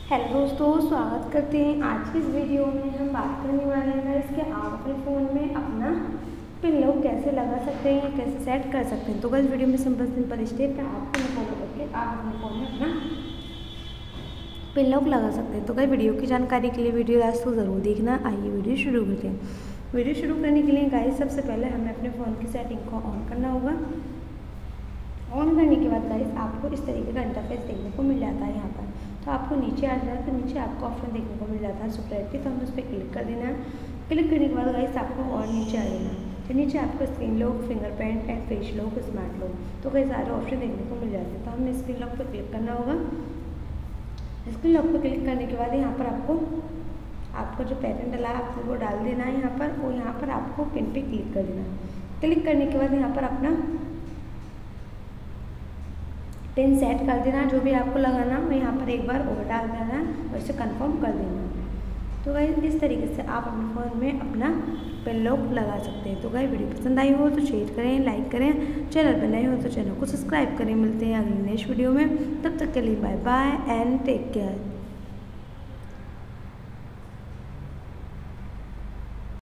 Hello दोस्तों, स्वागत करते हैं। आज की इस वीडियो में हम बात करने वाले हैं इसके आप अपने फ़ोन में अपना पिन लॉक कैसे लगा सकते हैं या कैसे सेट कर सकते हैं। तो इस वीडियो में सिंपल स्टेप है, आपको फॉलो करके आप अपने फ़ोन में अपना पिन लॉक लगा सकते हैं। तो गाइस वीडियो की जानकारी के लिए वीडियो लास्ट तो ज़रूर देखना। आइए वीडियो शुरू करते हैं। वीडियो शुरू करने के लिए गाइस सबसे पहले हमें अपने फ़ोन की सेटिंग को ऑन करना होगा। ऑन करने के बाद गाइस आपको इस तरीके का इंटरफेस देखने को मिल जाता है। यहाँ पर तो आपको नीचे आ जाए तो नीचे आपको ऑप्शन देखने को मिल जाता है सेपरेट की, तो हमें उस पर क्लिक कर देना है। क्लिक करने के बाद गाइस आपको और नीचे आ जाना है। तो नीचे आपको screen lock, fingerprint and face lock, smart lock, तो कई सारे ऑप्शन देखने को मिल जाते हैं। तो हमें स्क्रीन लॉक पर क्लिक करना होगा। स्क्रीन लॉक पर क्लिक करने के बाद यहाँ पर आपको जो पैटर्न डला है आपको वो डाल देना है यहाँ पर, और यहाँ पर आपको पिन पे क्लिक कर देना है। क्लिक करने के बाद यहाँ पर अपना पिन सेट कर देना, जो भी आपको लगाना मैं यहाँ पर एक बार और डाल देना और इसे कंफर्म कर देना। तो गाइस इस तरीके से आप अपने फ़ोन में अपना पिन लॉक लगा सकते हैं। तो गाइस वीडियो पसंद आई हो तो शेयर करें, लाइक करें, चैनल पर नए हो तो चैनल को सब्सक्राइब करें। मिलते हैं अगली नेक्स्ट वीडियो में, तब तक के लिए bye bye and take care.